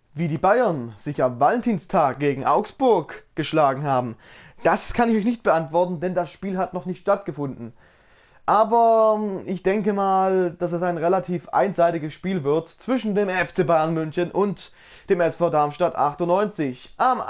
Wie die Bayern sich am Valentinstag gegen Augsburg geschlagen haben, das kann ich euch nicht beantworten, denn das Spiel hat noch nicht stattgefunden. Aber ich denke mal, dass es ein relativ einseitiges Spiel wird zwischen dem FC Bayern München und dem SV Darmstadt 98 am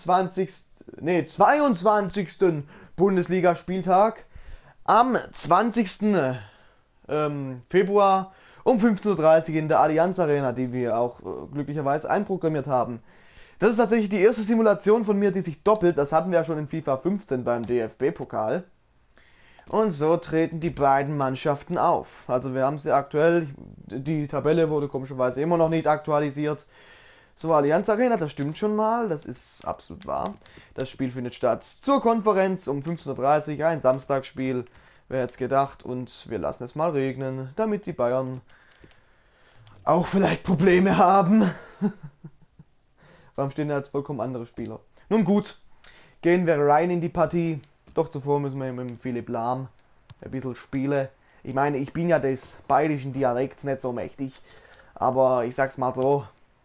22. Bundesligaspieltag am 20. Februar um 15:30 Uhr in der Allianz Arena, die wir auch glücklicherweise einprogrammiert haben. Das ist tatsächlich die erste Simulation von mir, die sich doppelt. Das hatten wir ja schon in FIFA 15 beim DFB-Pokal. Und so treten die beiden Mannschaften auf. Also wir haben sie aktuell, die Tabelle wurde komischerweise immer noch nicht aktualisiert. So, Allianz Arena, das stimmt schon mal, das ist absolut wahr. Das Spiel findet statt zur Konferenz um 15:30 Uhr, ein Samstagsspiel, wer hätte es gedacht. Und wir lassen es mal regnen, damit die Bayern auch vielleicht Probleme haben. Warum stehen da jetzt vollkommen andere Spieler? Nun gut, gehen wir rein in die Partie. Doch zuvor müssen wir mit dem Philipp Lahm ein bisschen spielen. Ich meine, ich bin ja des bayerischen Dialekts nicht so mächtig, aber ich sag's mal so,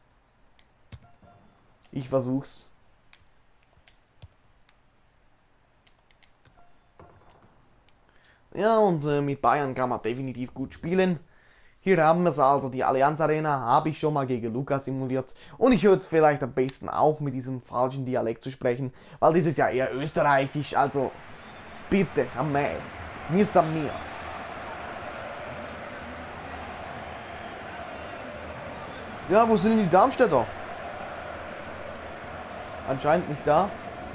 ich versuch's. Ja, und mit Bayern kann man definitiv gut spielen. Hier haben wir es also, die Allianz Arena habe ich schon mal gegen Lukas simuliert. Und ich höre jetzt vielleicht am besten auf, mit diesem falschen Dialekt zu sprechen, weil das ist ja eher österreichisch, also bitte, am Mai, mir an mir. Ja, wo sind denn die Darmstädter? Anscheinend nicht da.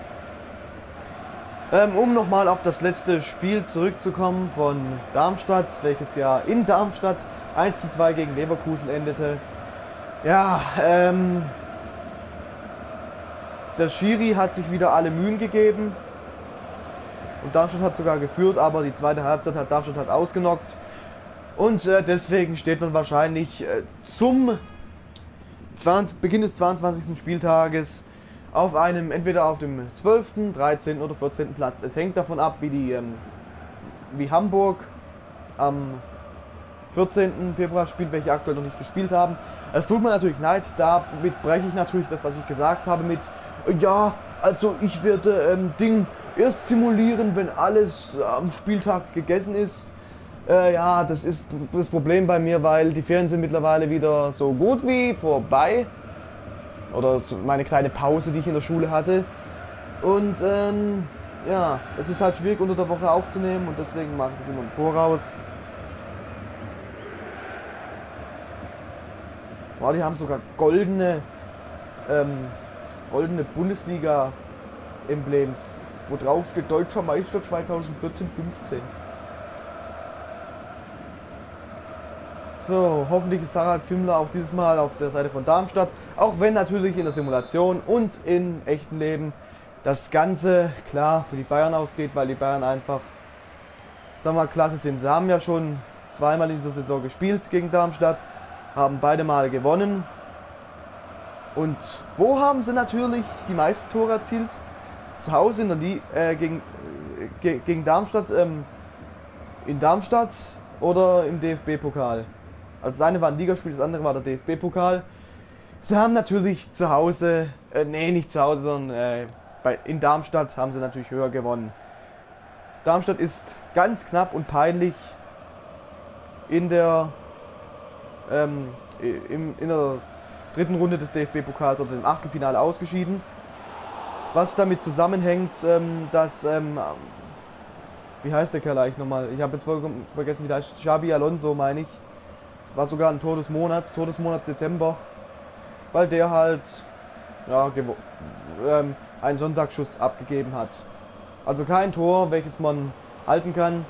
Um nochmal auf das letzte Spiel zurückzukommen von Darmstadt, welches ja in Darmstadt 1:2 gegen Leverkusen endete. Ja, der Schiri hat sich wieder alle Mühen gegeben und Darmstadt hat sogar geführt, aber die zweite Halbzeit hat Darmstadt halt ausgenockt und deswegen steht man wahrscheinlich zum Beginn des 22. Spieltages auf einem, entweder auf dem 12., 13. oder 14. Platz. Es hängt davon ab, wie Hamburg am 14. Februar spielt, welche aktuell noch nicht gespielt haben. Es tut mir natürlich leid, damit breche ich natürlich das, was ich gesagt habe, mit, ja, also ich werde Ding erst simulieren, wenn alles am Spieltag gegessen ist. Ja, das ist das Problem bei mir, weil die Ferien sind mittlerweile wieder so gut wie vorbei. Oder so meine kleine Pause, die ich in der Schule hatte. Und ja, es ist halt schwierig unter der Woche aufzunehmen und deswegen mache ich das immer im Voraus. Boah, die haben sogar goldene Bundesliga-Emblems, wo drauf steht Deutscher Meister 2014-15. So, hoffentlich ist Harald Fimmler auch dieses Mal auf der Seite von Darmstadt, auch wenn natürlich in der Simulation und im echten Leben das Ganze klar für die Bayern ausgeht, weil die Bayern einfach, sagen wir mal, klasse sind. Sie haben ja schon zweimal in dieser Saison gespielt gegen Darmstadt, haben beide Male gewonnen. Und wo haben sie natürlich die meisten Tore erzielt? Zu Hause in der gegen Darmstadt, in Darmstadt oder im DFB-Pokal. Also das eine war ein Ligaspiel, das andere war der DFB-Pokal. Sie haben natürlich zu Hause, nee, nicht zu Hause, sondern in Darmstadt haben sie natürlich höher gewonnen. Darmstadt ist ganz knapp und peinlich in der, in der dritten Runde des DFB-Pokals oder dem Achtelfinale ausgeschieden. Was damit zusammenhängt, dass, wie heißt der Kerl eigentlich nochmal? Ich habe jetzt vollkommen vergessen, wie der heißt. Xabi Alonso, meine ich. War sogar ein Tor des Monats Dezember. Weil der halt, ja, einen Sonntagsschuss abgegeben hat. Also kein Tor, welches man halten kann.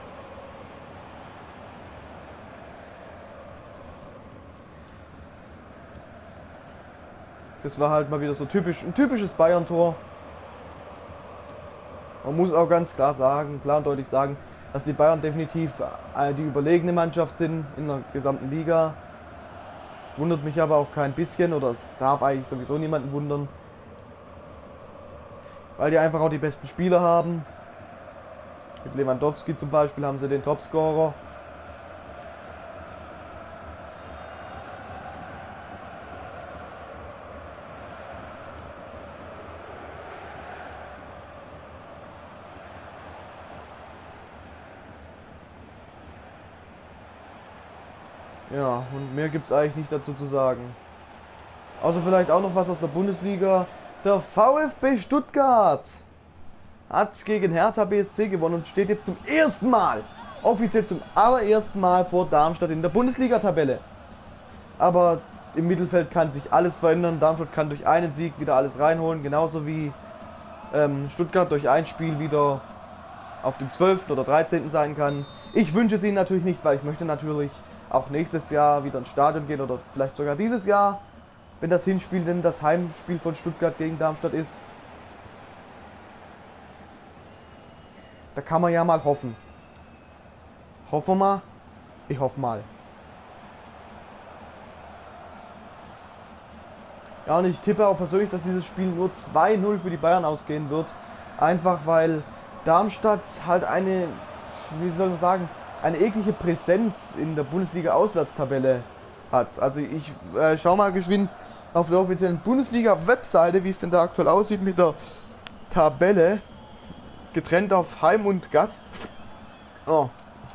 Das war halt mal wieder so ein typisches Bayern-Tor. Man muss auch ganz klar sagen, klar und deutlich sagen, dass die Bayern definitiv die überlegene Mannschaft sind in der gesamten Liga. Wundert mich aber auch kein bisschen, oder es darf eigentlich sowieso niemanden wundern. Weil die einfach auch die besten Spieler haben. Mit Lewandowski zum Beispiel haben sie den Topscorer. Ja, und mehr gibt es eigentlich nicht dazu zu sagen. Außer vielleicht auch noch was aus der Bundesliga. Der VfB Stuttgart hat gegen Hertha BSC gewonnen und steht jetzt zum ersten Mal, offiziell zum allerersten Mal vor Darmstadt in der Bundesliga-Tabelle. Aber im Mittelfeld kann sich alles verändern. Darmstadt kann durch einen Sieg wieder alles reinholen, genauso wie Stuttgart durch ein Spiel wieder auf dem 12. oder 13. sein kann. Ich wünsche es ihnen natürlich nicht, weil ich möchte natürlich auch nächstes Jahr wieder ins Stadion gehen oder vielleicht sogar dieses Jahr, wenn das Hinspiel denn das Heimspiel von Stuttgart gegen Darmstadt ist. Da kann man ja mal hoffen. Hoffen wir mal. Ich hoffe mal. Ja, und ich tippe auch persönlich, dass dieses Spiel nur 2-0 für die Bayern ausgehen wird. Einfach weil Darmstadt halt eine, wie soll man sagen, eine eklige Präsenz in der Bundesliga-Auswärtstabelle hat. Also ich schau mal geschwind auf der offiziellen Bundesliga-Webseite, wie es denn da aktuell aussieht mit der Tabelle. Getrennt auf Heim und Gast. Oh.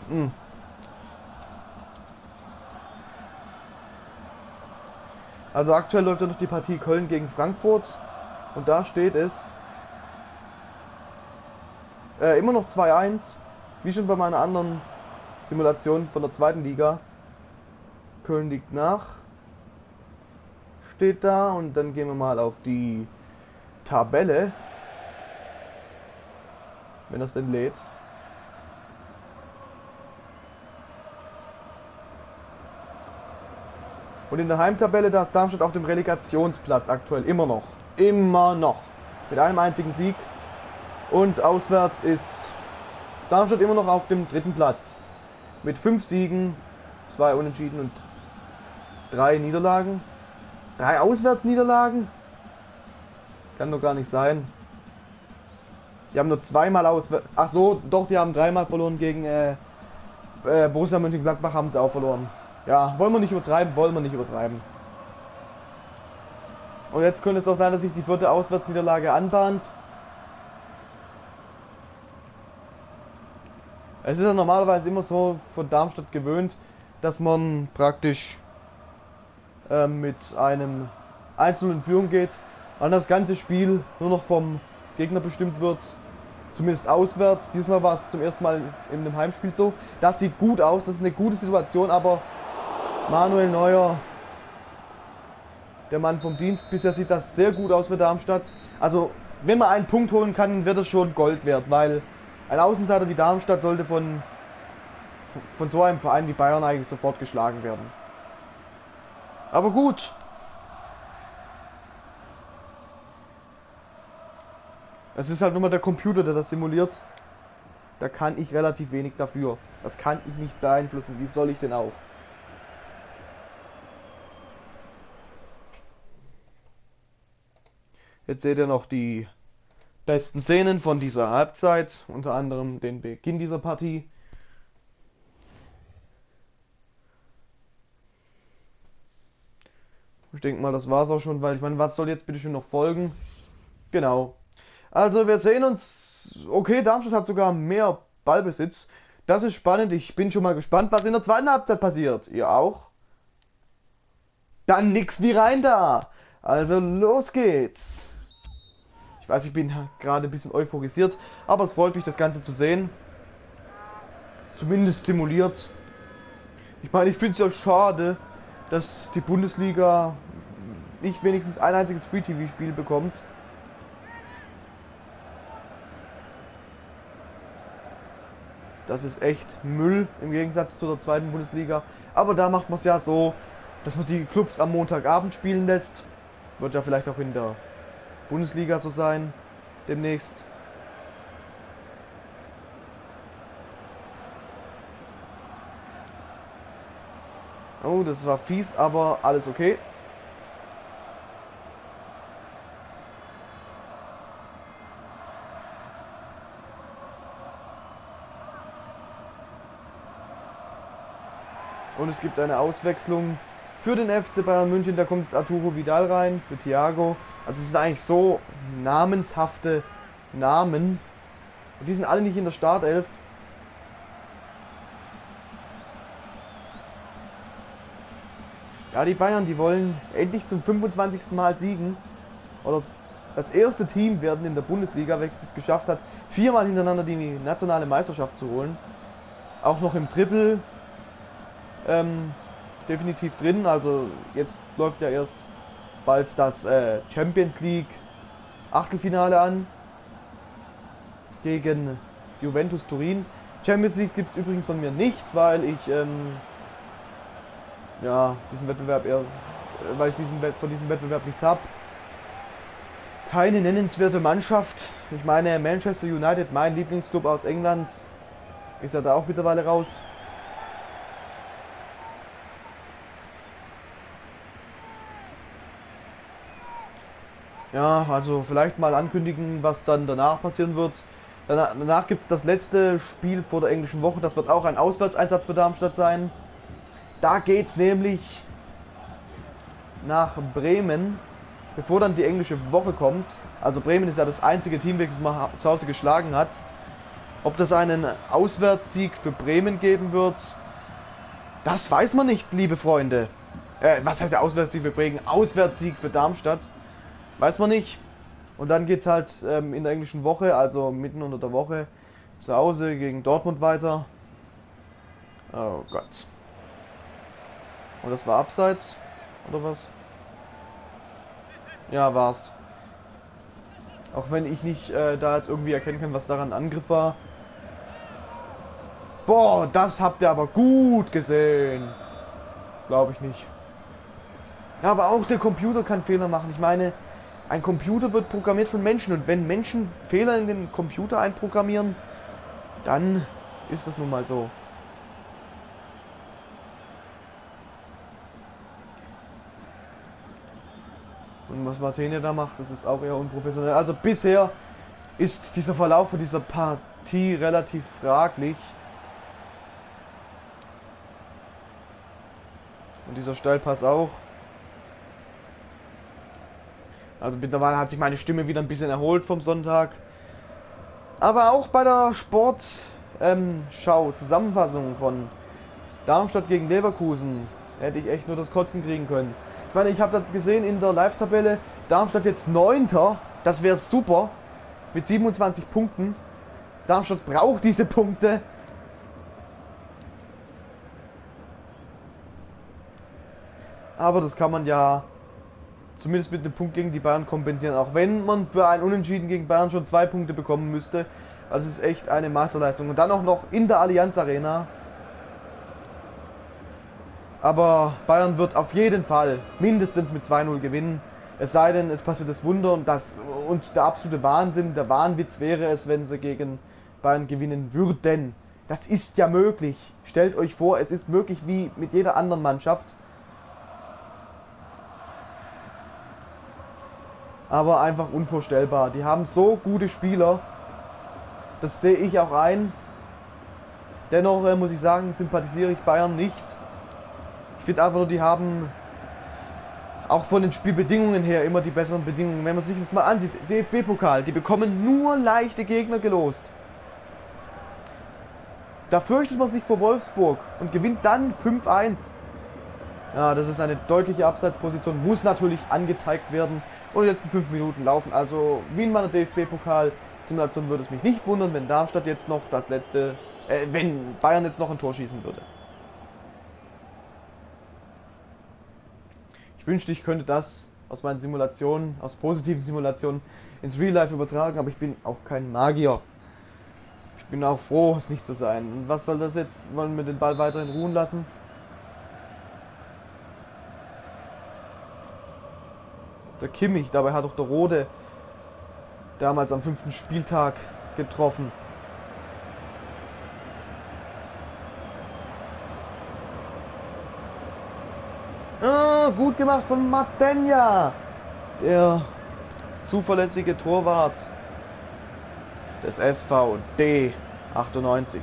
Also aktuell läuft ja noch die Partie Köln gegen Frankfurt. Und da steht es immer noch 2-1. Wie schon bei meiner anderen Simulation von der zweiten Liga. Köln liegt nach. Steht da. Und dann gehen wir mal auf die Tabelle. Wenn das denn lädt. Und in der Heimtabelle, da ist Darmstadt auf dem Relegationsplatz aktuell immer noch. Immer noch. Mit einem einzigen Sieg. Und auswärts ist Darmstadt immer noch auf dem 3. Platz. Mit 5 Siegen, 2 Unentschieden und 3 Niederlagen. 3 Auswärtsniederlagen? Das kann doch gar nicht sein. Die haben nur zweimal auswärts. Ach so, doch, die haben 3-mal verloren gegen Borussia Mönchengladbach, haben sie auch verloren. Ja, wollen wir nicht übertreiben, wollen wir nicht übertreiben. Und jetzt könnte es auch sein, dass sich die 4. Auswärtsniederlage anbahnt. Es ist ja normalerweise immer so von Darmstadt gewöhnt, dass man praktisch mit einem 1-0 in Führung geht und das ganze Spiel nur noch vom Gegner bestimmt wird. Zumindest auswärts. Diesmal war es zum ersten Mal in einem Heimspiel so. Das sieht gut aus, das ist eine gute Situation, aber Manuel Neuer, der Mann vom Dienst, bisher sieht das sehr gut aus für Darmstadt. Also, wenn man einen Punkt holen kann, wird das schon Gold wert, weil ein Außenseiter wie Darmstadt sollte von so einem Verein wie Bayern eigentlich sofort geschlagen werden. Aber gut. Es ist halt nur mal der Computer, der das simuliert. Da kann ich relativ wenig dafür. Das kann ich nicht beeinflussen. Wie soll ich denn auch? Jetzt seht ihr noch die besten Szenen von dieser Halbzeit. Unter anderem den Beginn dieser Partie. Ich denke mal, das war's auch schon, weil ich meine, was soll jetzt bitte schon noch folgen? Genau. Also wir sehen uns. Okay, Darmstadt hat sogar mehr Ballbesitz. Das ist spannend. Ich bin schon mal gespannt, was in der zweiten Halbzeit passiert. Ihr auch? Dann nix wie rein da. Also los geht's. Ich weiß, ich bin gerade ein bisschen euphorisiert, aber es freut mich, das Ganze zu sehen. Zumindest simuliert. Ich meine, ich finde es ja schade, dass die Bundesliga nicht wenigstens ein einziges Free-TV-Spiel bekommt. Das ist echt Müll im Gegensatz zu der zweiten Bundesliga. Aber da macht man es ja so, dass man die Clubs am Montagabend spielen lässt. Wird ja vielleicht auch in der Bundesliga so sein, demnächst. Oh, das war fies, aber alles okay. Und es gibt eine Auswechslung für den FC Bayern München. Da kommt jetzt Arturo Vidal rein für Thiago. Also es sind eigentlich so namenshafte Namen. Und die sind alle nicht in der Startelf. Ja, die Bayern, die wollen endlich zum 25. Mal siegen. Oder das erste Team werden in der Bundesliga, welches es geschafft hat, 4-mal hintereinander die nationale Meisterschaft zu holen. Auch noch im Triple definitiv drin. Also jetzt läuft ja erst bald das Champions League Achtelfinale an gegen Juventus Turin. Champions League gibt es übrigens von mir nicht, weil ich ja, diesen Wettbewerb eher, weil ich von diesem Wettbewerb nichts habe. Keine nennenswerte Mannschaft. Ich meine, Manchester United, mein Lieblingsclub aus England, ist ja da auch mittlerweile raus. Ja, also vielleicht mal ankündigen, was dann danach passieren wird. Danach gibt es das letzte Spiel vor der englischen Woche. Das wird auch ein Auswärtseinsatz für Darmstadt sein. Da geht es nämlich nach Bremen, bevor dann die englische Woche kommt. Also Bremen ist ja das einzige Team, welches mal zu Hause geschlagen hat. Ob das einen Auswärtssieg für Bremen geben wird, das weiß man nicht, liebe Freunde. Was heißt der Auswärtssieg für Bremen? Auswärtssieg für Darmstadt. Weiß man nicht. Und dann geht es halt in der englischen Woche, also mitten unter der Woche, zu Hause gegen Dortmund weiter. Oh Gott. Und das war Abseits, oder was? Ja, war's. Auch wenn ich nicht da jetzt irgendwie erkennen kann, was daran Angriff war. Boah, das habt ihr aber gut gesehen. Glaube ich nicht. Ja, aber auch der Computer kann Fehler machen. Ich meine, ein Computer wird programmiert von Menschen. Und wenn Menschen Fehler in den Computer einprogrammieren, dann ist das nun mal so. Und was Martenia da macht, das ist auch eher unprofessionell. Also bisher ist dieser Verlauf von dieser Partie relativ fraglich. Und dieser Steilpass auch. Also mittlerweile hat sich meine Stimme wieder ein bisschen erholt vom Sonntag. Aber auch bei der Sportschau, Zusammenfassung von Darmstadt gegen Leverkusen, hätte ich echt nur das Kotzen kriegen können. Ich meine, ich habe das gesehen in der Live-Tabelle. Darmstadt jetzt 9. Das wäre super. Mit 27 Punkten. Darmstadt braucht diese Punkte. Aber das kann man ja zumindest mit einem Punkt gegen die Bayern kompensieren. Auch wenn man für ein Unentschieden gegen Bayern schon 2 Punkte bekommen müsste. Das ist echt eine Meisterleistung. Und dann auch noch in der Allianz Arena. Aber Bayern wird auf jeden Fall mindestens mit 2-0 gewinnen. Es sei denn, es passiert das Wunder und der absolute Wahnsinn, der Wahnwitz wäre es, wenn sie gegen Bayern gewinnen würden. Das ist ja möglich. Stellt euch vor, es ist möglich wie mit jeder anderen Mannschaft. Aber einfach unvorstellbar. Die haben so gute Spieler. Das sehe ich auch ein. Dennoch muss ich sagen, sympathisiere ich Bayern nicht. Ich finde einfach nur, die haben auch von den Spielbedingungen her immer die besseren Bedingungen. Wenn man sich jetzt mal ansieht, DFB-Pokal, die bekommen nur leichte Gegner gelost. Da fürchtet man sich vor Wolfsburg und gewinnt dann 5-1. Ja, das ist eine deutliche Abseitsposition, muss natürlich angezeigt werden und die letzten 5 Minuten laufen. Also wie in meiner DFB-Pokal-Simulation würde es mich nicht wundern, wenn Darmstadt jetzt noch wenn Bayern jetzt noch ein Tor schießen würde. Ich wünschte, ich könnte das aus meinen Simulationen, aus positiven Simulationen ins Real Life übertragen, aber ich bin auch kein Magier. Ich bin auch froh, es nicht zu sein. Und was soll das jetzt? Wollen wir den Ball weiterhin ruhen lassen? Der Kimmich, dabei hat doch der Rode damals am 5. Spieltag getroffen. Ah, gut gemacht von Martenia, der zuverlässige Torwart des SVD 98.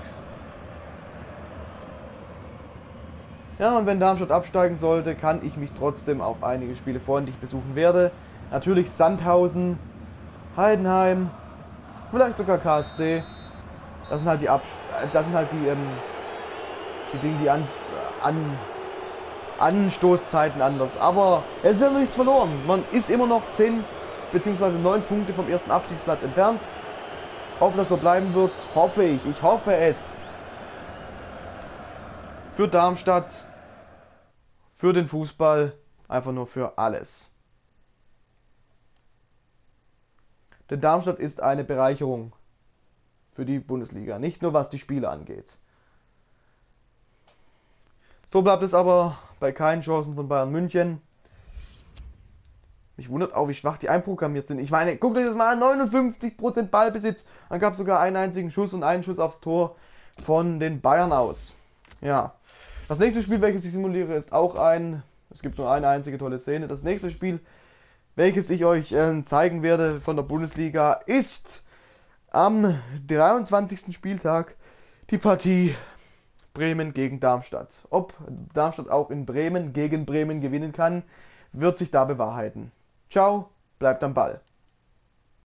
Ja, und wenn Darmstadt absteigen sollte, kann ich mich trotzdem auf einige Spiele freuen, die ich besuchen werde. Natürlich Sandhausen, Heidenheim, vielleicht sogar KSC. Das sind halt die Dinge, die Anstoßzeiten anders. Aber es ist ja noch nichts verloren. Man ist immer noch 10 bzw. 9 Punkte vom ersten Abstiegsplatz entfernt. Ob das so bleiben wird, hoffe ich. Ich hoffe es. Für Darmstadt, für den Fußball, einfach nur für alles. Denn Darmstadt ist eine Bereicherung für die Bundesliga, nicht nur was die Spiele angeht. So bleibt es aber bei keinen Chancen von Bayern München. Mich wundert auch, wie schwach die einprogrammiert sind. Ich meine, guckt euch das mal an, 59% Ballbesitz. Dann gab es sogar einen einzigen Schuss und einen Schuss aufs Tor von den Bayern aus. Ja, das nächste Spiel, welches ich simuliere, ist auch es gibt nur eine einzige tolle Szene. Das nächste Spiel, welches ich euch zeigen werde von der Bundesliga, ist am 23. Spieltag die Partie Bremen gegen Darmstadt. Ob Darmstadt auch in Bremen gegen Bremen gewinnen kann, wird sich da bewahrheiten. Ciao, bleibt am Ball.